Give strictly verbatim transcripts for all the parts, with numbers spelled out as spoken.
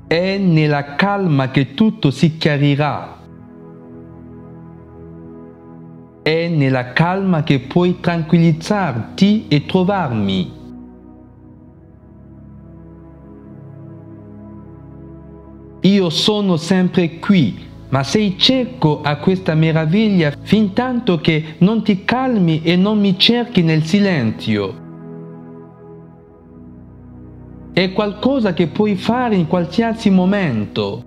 È nella calma che tutto si chiarirà. È nella calma che puoi tranquillizzarti e trovarmi. Io sono sempre qui, ma sei cieco a questa meraviglia fintanto che non ti calmi e non mi cerchi nel silenzio. È qualcosa che puoi fare in qualsiasi momento.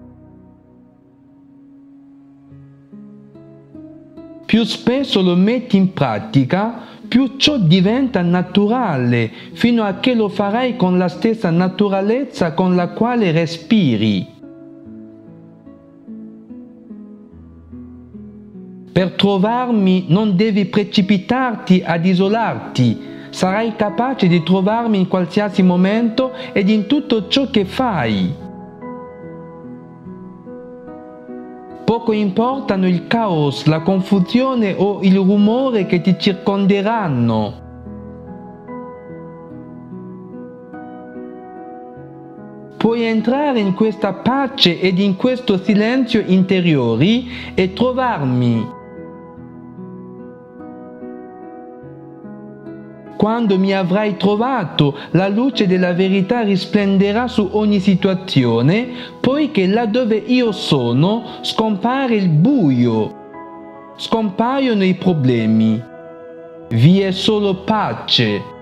Più spesso lo metti in pratica, più ciò diventa naturale, fino a che lo farai con la stessa naturalezza con la quale respiri. Per trovarmi non devi precipitarti ad isolarti, sarai capace di trovarmi in qualsiasi momento ed in tutto ciò che fai. Poco importano il caos, la confusione o il rumore che ti circonderanno. Puoi entrare in questa pace ed in questo silenzio interiori e trovarmi. Quando mi avrai trovato, la luce della verità risplenderà su ogni situazione, poiché là dove io sono scompare il buio, scompaiono i problemi. Vi è solo pace.